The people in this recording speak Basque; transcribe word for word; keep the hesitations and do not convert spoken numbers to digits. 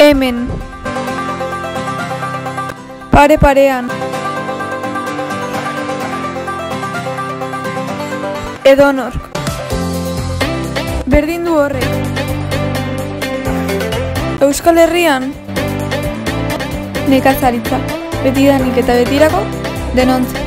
Hemen. Pare parean. Edonork. Berdin du horrek. Euskal Herrian. Nekazaritza. Betidanik eta betirako denontzat.